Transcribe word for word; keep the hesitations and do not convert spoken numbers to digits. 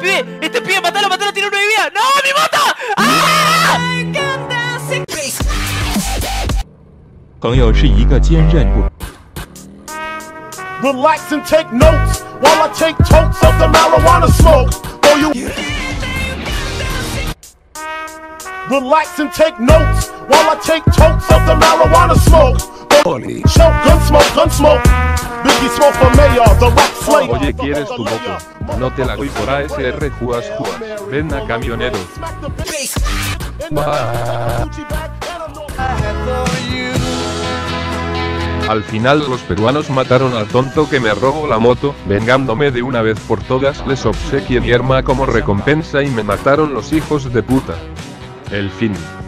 pibe, este pibe, matalo, matalo, tiene nueve vidas. ¡No, mi moto! ¡Ah! 朋友是一个坚韧不。 Relax and take notes while I take totes of the marijuana smoke. Oh, you. Relax and take notes while I take totes of the marijuana smoke. Holy. Choke, gun smoke, gun smoke. Biggie smoke for mayor, the rap slayer. Oye, ¿quieres tu moto? No te la doy por A S R Juas Juas. Ven a camionero. Al final los peruanos mataron al tonto que me robó la moto, vengándome de una vez por todas les obsequié mi arma como recompensa y me mataron los hijos de puta. El fin.